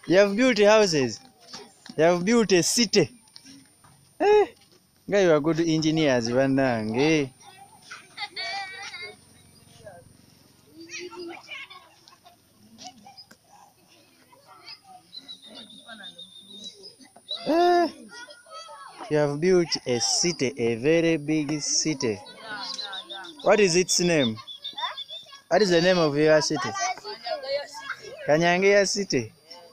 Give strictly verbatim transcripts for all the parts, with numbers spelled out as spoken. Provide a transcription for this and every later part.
You have built houses. You have built a city. Eh, guy, you are good engineers, banange. Eh, you have built a city, a very big city. What is its name? What is the name of your city? Kanyangeya City.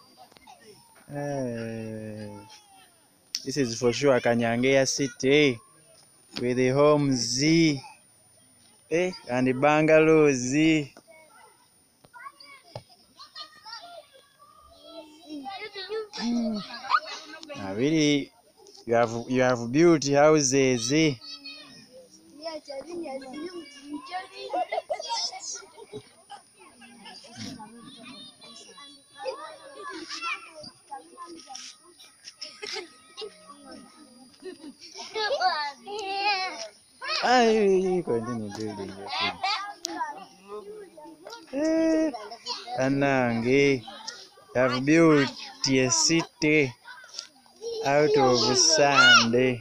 Uh, this is for sure Kanyangeya City with the homes eh, and the bungalows. Mm. Ah, really, you have you have built houses. Eh? Ah, you, you continue building your thing. Eh, Anange, you have built a city out of sand. Eh?